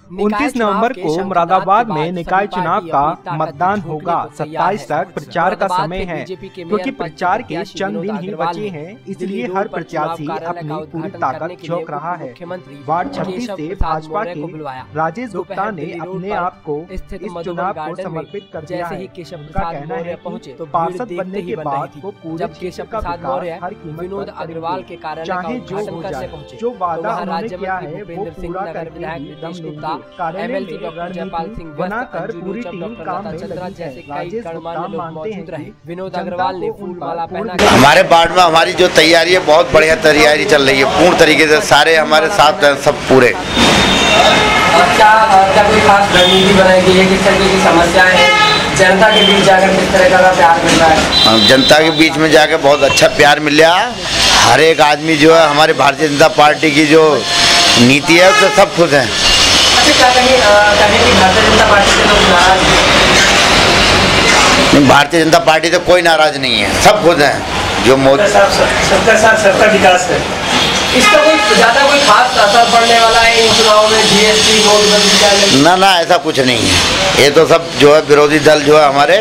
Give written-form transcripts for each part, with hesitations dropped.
29 नवंबर को मुरादाबाद में निकाय चुनाव का मतदान होगा। 27 तक प्रचार का समय है, क्योंकि प्रचार के चंद दिन ही बचे हैं, इसलिए हर प्रत्याशी अपनी पूरी ताकत झोंक रहा है। वार्ड 36 से भाजपा के राजेश गुप्ता ने अपने आप को इस चुनाव को समर्पित कर दिया है। उनका कहना है कि पार्षद बनने के बाद वो पूरे क्षेत्र का विकास हर कीमत अग्रवाल के कारण चाहे जो हो जाए, जो वादा उन्होंने किया है वो पूरा करके ही दम लेंगे। कार्यालय में रणनीति बनाकर पूरी टीम काम में लगी है। राजेश गुप्ता मानते हैं कि विनोद अग्रवाल ने फूलमाला पहना। हमारे वार्ड में हमारी जो तैयारी है बहुत बढ़िया तैयारी चल रही है, पूर्ण तरीके से सारे हमारे साथ सब पूरे। क्या कोई खास रणनीति बनाई गई है, किस तरीके की समस्या है, जनता के बीच जाकर किस तरह का प्यार मिल रहा है? जनता के बीच में जाकर बहुत अच्छा प्यार मिल रहा है। हर एक आदमी जो है हमारे भारतीय जनता पार्टी की जो नीति है उससे सब खुश हैं। अच्छा, क्या कहें कि भारतीय जनता पार्टी से लोग नाराज हैं? भारतीय जनता पार्टी से कोई नाराज नहीं है, सब खुश हैं। जो मोदी सबका विकास है, इसका कोई ज़्यादा कोई खास असर पड़ने वाला है इन चुनावों में? जीएसटी नोटबंदी ना ऐसा कुछ नहीं है। ये तो सब जो है विरोधी दल जो है हमारे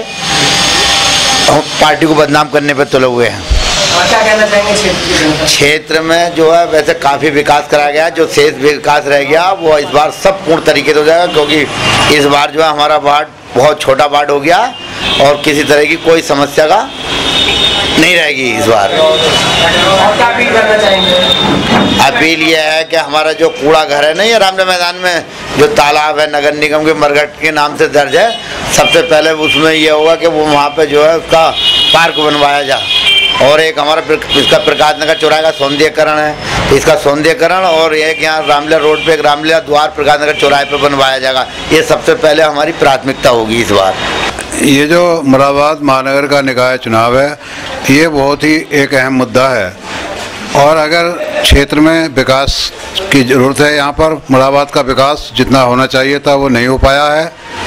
पार्टी को बदनाम करने पर तुले हुए हैं। क्या कहना चाहेंगे क्षेत्र में जो है वैसे काफ़ी विकास कराया गया, जो शेष विकास रह गया वो इस बार सब पूर्ण तरीके से हो जाएगा, क्योंकि इस बार जो है हमारा वार्ड बहुत छोटा वार्ड हो गया और किसी तरह की कोई समस्या का नहीं रहेगी इस बार। और क्या अपील करना चाहेंगे? अपील यह है कि हमारा जो कूड़ा घर है ना, ये रामलीला मैदान में जो तालाब है नगर निगम के मरघट के नाम से दर्ज है, सबसे पहले उसमें यह होगा कि वो वहाँ पे जो है उसका पार्क बनवाया जाए। और एक हमारा इसका प्रकाश नगर चौराहे का सौंदर्यकरण है, इसका सौंदर्यकरण, और एक यहाँ रामलीला रोड पे एक रामलीला द्वार प्रकाश नगर चौराहे पे बनवाया जाएगा। ये सबसे पहले हमारी प्राथमिकता होगी इस बार। ये जो मुरादाबाद महानगर का निकाय चुनाव है ये बहुत ही एक अहम मुद्दा है, और अगर क्षेत्र में विकास की ज़रूरत है, यहाँ पर मुरादाबाद का विकास जितना होना चाहिए था वो नहीं हो पाया है।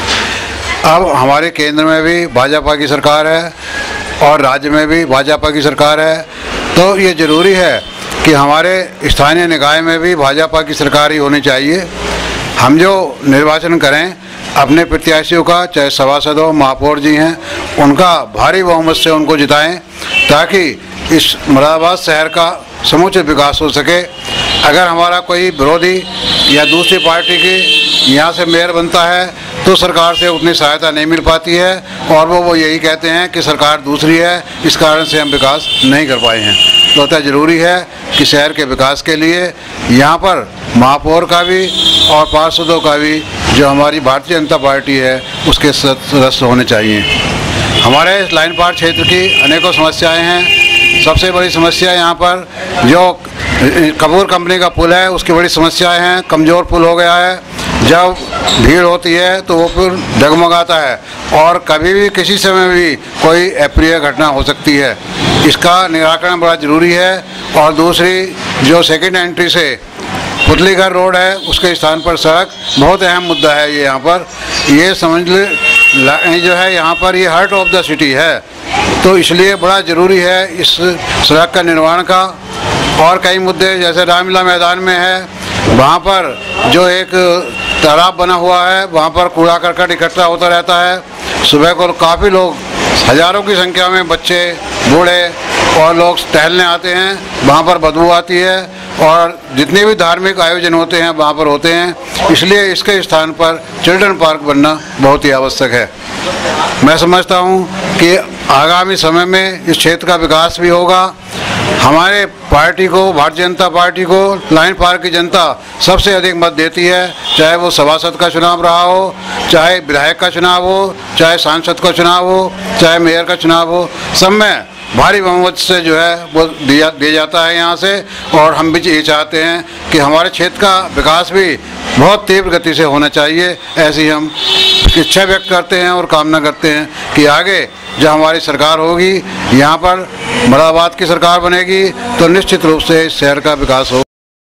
अब हमारे केंद्र में भी भाजपा की सरकार है और राज्य में भी भाजपा की सरकार है, तो ये ज़रूरी है कि हमारे स्थानीय निकाय में भी भाजपा की सरकार ही होनी चाहिए। हम जो निर्वाचन करें अपने प्रत्याशियों का, चाहे सभासद हो, महापौर जी हैं, उनका भारी बहुमत से उनको जिताएं, ताकि इस मुरादाबाद शहर का समुचित विकास हो सके। अगर हमारा कोई विरोधी या दूसरी पार्टी की यहाँ से मेयर बनता है तो सरकार से उतनी सहायता नहीं मिल पाती है, और वो यही कहते हैं कि सरकार दूसरी है, इस कारण से हम विकास नहीं कर पाए हैं। तो अतः ज़रूरी है कि शहर के विकास के लिए यहाँ पर महापौर का भी और पार्षदों का भी जो हमारी भारतीय जनता पार्टी है उसके सदस्य होने चाहिए। हमारे लाइन पार क्षेत्र की अनेकों समस्याएं हैं। सबसे बड़ी समस्या यहाँ पर जो कपूर कंपनी का पुल है उसकी बड़ी समस्याएं हैं। कमज़ोर पुल हो गया है, जब भीड़ होती है तो वो पुल डगमगाता है और कभी भी किसी समय भी कोई अप्रिय घटना हो सकती है। इसका निराकरण बड़ा ज़रूरी है। और दूसरी जो सेकेंड एंट्री से पुतलीघर रोड है उसके स्थान पर सड़क बहुत अहम मुद्दा है। ये यहाँ पर ये समझ ले जो है यहाँ पर ये हार्ट ऑफ द सिटी है, तो इसलिए बड़ा ज़रूरी है इस सड़क का निर्माण का। और कई मुद्दे जैसे रामलीला मैदान में है, वहाँ पर जो एक तालाब बना हुआ है वहाँ पर कूड़ा करकट इकट्ठा होता रहता है। सुबह को काफ़ी लोग, हज़ारों की संख्या में बच्चे, बूढ़े और लोग टहलने आते हैं, वहाँ पर बदबू आती है, और जितने भी धार्मिक आयोजन होते हैं वहाँ पर होते हैं। इसलिए इसके स्थान पर चिल्ड्रन पार्क बनना बहुत ही आवश्यक है। मैं समझता हूँ कि आगामी समय में इस क्षेत्र का विकास भी होगा। हमारे पार्टी को, भारतीय जनता पार्टी को लाइन पार्क की जनता सबसे अधिक मत देती है, चाहे वो सभासद का चुनाव रहा हो, चाहे विधायक का चुनाव हो, चाहे सांसद का चुनाव हो, चाहे मेयर का चुनाव हो, सब में भारी बहुमत से जो है वो दिया जाता है यहाँ से। और हम भी ये चाहते हैं कि हमारे क्षेत्र का विकास भी बहुत तीव्र गति से होना चाहिए। ऐसी हम इच्छा व्यक्त करते हैं और कामना करते हैं कि आगे जब हमारी सरकार होगी, यहाँ पर मुरादाबाद की सरकार बनेगी, तो निश्चित रूप से इस शहर का विकास होगा।